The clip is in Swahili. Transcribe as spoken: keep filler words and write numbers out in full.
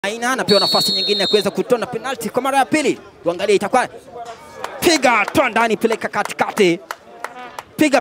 Aina anapewa nafasi nyingine ya kuweza kutona penalty kwa mara ya pili. Tuangalie itakuwa piga toa ndani peleka katikati.